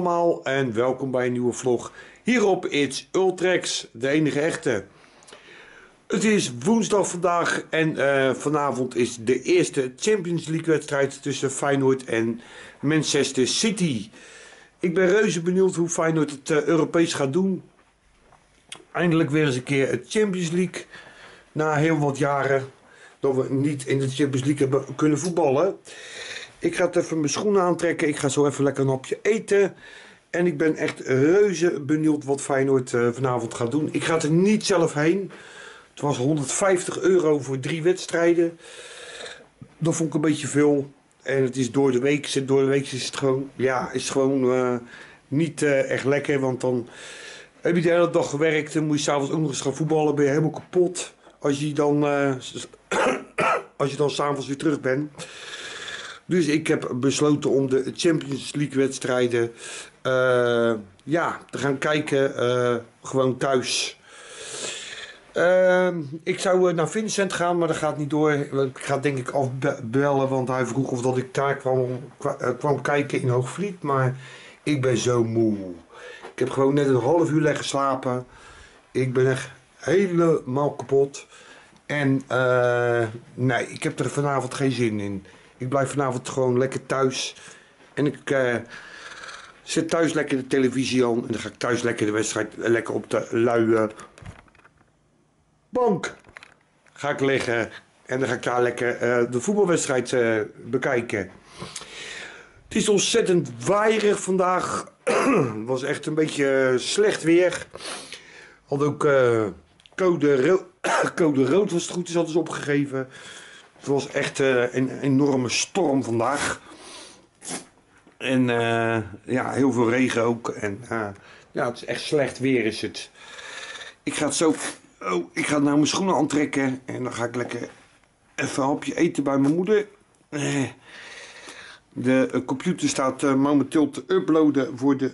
allemaal en welkom bij een nieuwe vlog hier op It's Ultrex, de enige echte. Het is woensdag vandaag en vanavond is de eerste Champions League wedstrijd tussen Feyenoord en Manchester City. Ik ben reuze benieuwd hoe Feyenoord het Europees gaat doen. Eindelijk weer eens een keer het Champions League. Na heel wat jaren dat we niet in de Champions League hebben kunnen voetballen. Ik ga even mijn schoenen aantrekken. Ik ga zo even lekker een hapje eten. En ik ben echt reuze benieuwd wat Feyenoord vanavond gaat doen. Ik ga er niet zelf heen. Het was €150 voor 3 wedstrijden. Dat vond ik een beetje veel. En het is door de week. Door de week is het gewoon, niet echt lekker. Want dan heb je de hele dag gewerkt. En moet je s'avonds ook nog eens gaan voetballen. Ben je helemaal kapot. Als je dan s'avonds weer terug bent. Dus ik heb besloten om de Champions League wedstrijden te gaan kijken. Gewoon thuis. Ik zou naar Vincent gaan, maar dat gaat niet door. Ik ga denk ik afbellen, want hij vroeg of dat ik daar kwam kijken in Hoogvliet. Maar ik ben zo moe. Ik heb gewoon net een half uur liggen slapen. Ik ben echt helemaal kapot. En nee, ik heb er vanavond geen zin in. Ik blijf vanavond gewoon lekker thuis. En ik zet thuis lekker de televisie aan. En dan ga ik thuis lekker de wedstrijd lekker op de luie bank ga ik liggen. En dan ga ik daar lekker de voetbalwedstrijd bekijken. Het is ontzettend waaierig vandaag. Het was echt een beetje slecht weer. Had ook code rood was het goed is altijd opgegeven. Het was echt een enorme storm vandaag. En heel veel regen ook. En het is echt slecht weer is het. Ik ga nou mijn schoenen aantrekken. En dan ga ik lekker even een hapje eten bij mijn moeder. De computer staat momenteel te uploaden voor de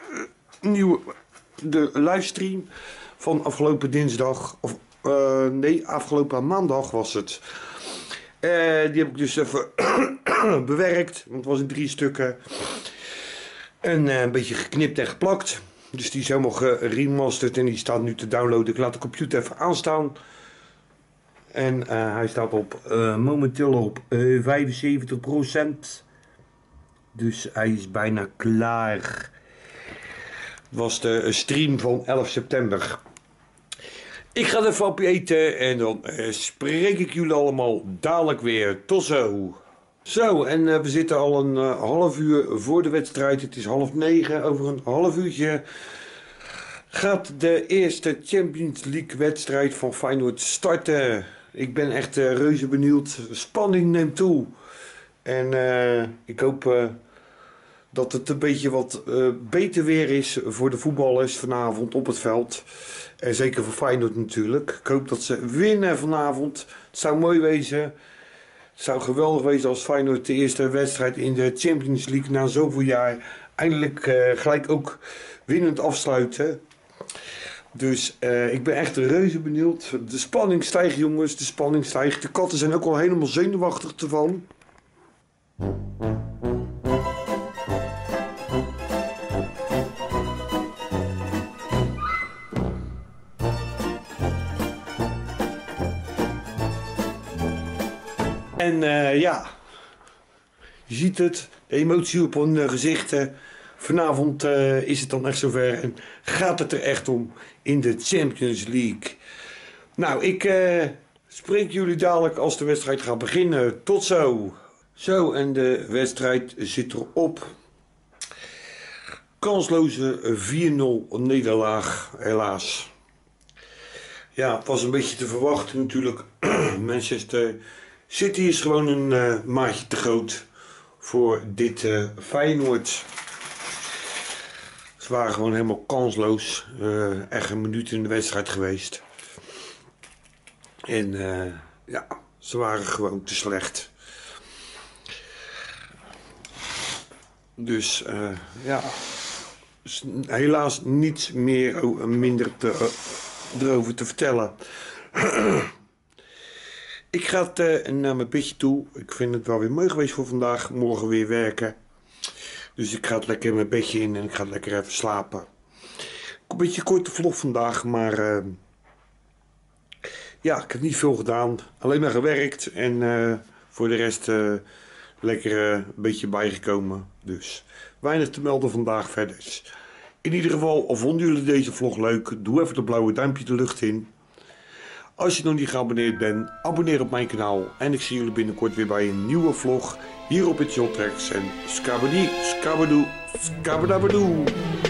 livestream van afgelopen dinsdag. Afgelopen maandag was het. Die heb ik dus even bewerkt, want het was in 3 stukken. En een beetje geknipt en geplakt. Dus die is helemaal geremasterd en die staat nu te downloaden. Ik laat de computer even aanstaan. En hij staat momenteel op 75%. Dus hij is bijna klaar. Het was de stream van 11 september. Ik ga even op eten en dan spreek ik jullie allemaal dadelijk weer. Tot zo. Zo, en we zitten al een half uur voor de wedstrijd. Het is 8:30. Over een half uurtje gaat de eerste Champions League wedstrijd van Feyenoord starten. Ik ben echt reuze benieuwd. De spanning neemt toe. En ik hoop dat het een beetje wat beter weer is voor de voetballers vanavond op het veld. En zeker voor Feyenoord natuurlijk. Ik hoop dat ze winnen vanavond. Het zou mooi wezen. Het zou geweldig wezen als Feyenoord de eerste wedstrijd in de Champions League na zoveel jaar eindelijk gelijk ook winnend afsluiten. Dus ik ben echt reuze benieuwd. De spanning stijgt jongens, de spanning stijgt. De katten zijn ook al helemaal zenuwachtig ervan. En je ziet het, de emotie op hun gezichten. Vanavond is het dan echt zover en gaat het er echt om in de Champions League. Nou, ik spreek jullie dadelijk als de wedstrijd gaat beginnen. Tot zo. Zo, en de wedstrijd zit erop. Kansloze 4-0 nederlaag, helaas. Ja, het was een beetje te verwachten natuurlijk. Manchester City is gewoon een maatje te groot voor dit Feyenoord. Ze waren gewoon helemaal kansloos. Echt een minuut in de wedstrijd geweest. En ze waren gewoon te slecht. Dus helaas niets minder erover te vertellen. Ik ga naar mijn bedje toe. Ik vind het wel weer mooi geweest voor vandaag. Morgen weer werken. Dus ik ga het lekker in mijn bedje in en ik ga lekker even slapen. Een beetje korte vlog vandaag, maar ja, ik heb niet veel gedaan. Alleen maar gewerkt en voor de rest lekker een beetje bijgekomen. Dus weinig te melden vandaag verder. In ieder geval, vonden jullie deze vlog leuk? Doe even de blauwe duimpje de lucht in. Als je nog niet geabonneerd bent, abonneer op mijn kanaal. En ik zie jullie binnenkort weer bij een nieuwe vlog hier op het Joltracks. En skabadie, skabadoe, skabadabadoe.